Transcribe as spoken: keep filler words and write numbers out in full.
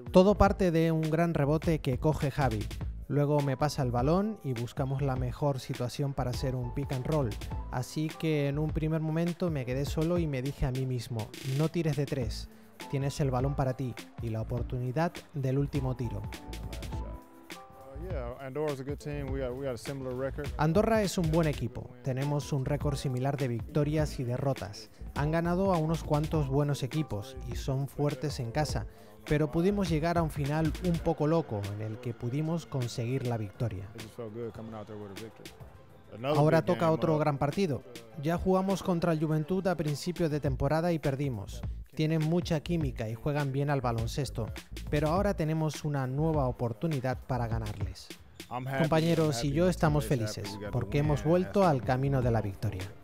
Todo parte de un gran rebote que coge Javi. Luego me pasa el balón y buscamos la mejor situación para hacer un pick and roll. Así que en un primer momento me quedé solo y me dije a mí mismo, no tires de tres, tienes el balón para ti y la oportunidad del último tiro. Andorra es un buen equipo, tenemos un récord similar de victorias y derrotas. Han ganado a unos cuantos buenos equipos y son fuertes en casa, pero pudimos llegar a un final un poco loco en el que pudimos conseguir la victoria. Ahora toca otro gran partido. Ya jugamos contra el Juventud a principio de temporada y perdimos. Tienen mucha química y juegan bien al baloncesto, pero ahora tenemos una nueva oportunidad para ganarles. Compañeros y yo estamos felices porque hemos vuelto al camino de la victoria.